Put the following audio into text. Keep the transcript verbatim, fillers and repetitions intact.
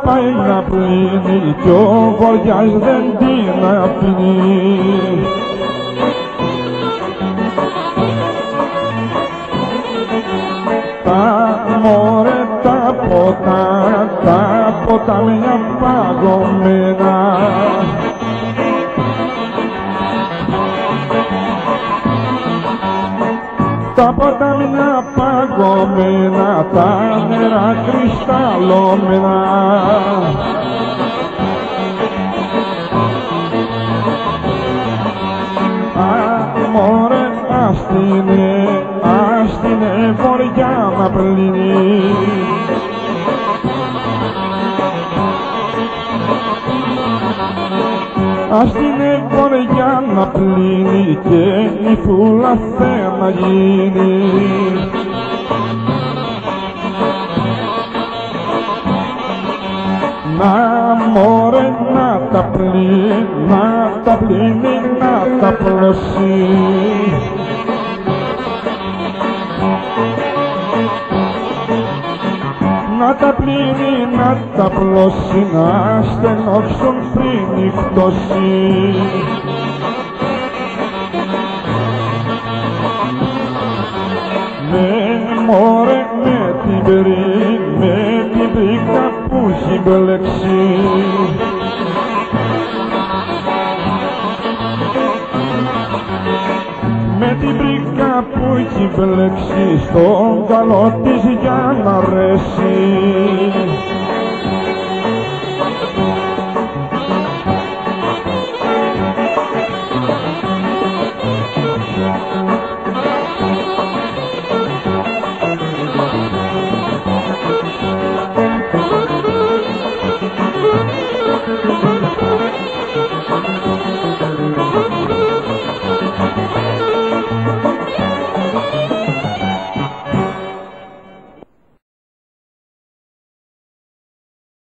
πάει να πλύνει κι ο βοριάς δεν την αφήνει. Τα μωρέ τα ποτά, τα ποτάμια παγωμένα, τα ποτάμια παγωμένα, τα νερά κρυσταλλωμένα. Μωρέ άστινε, άστινε βοριά να πλύνει. Άστινε βοριά να πλύνει και η φούλα θε να γίνει. Να μωρέ να τα πλύνει, να τα πλύνει, να τα πλώσει. Να τα πλύνει, να τα πλώσει, να στενόξουν πριν νυχτώσει. Με μωρέ με την περί, με την πρίκα που έχει μπλέξει. Με την πρίκα που έχει μπλέξει στον καλό της για να αρέσει. Thank you.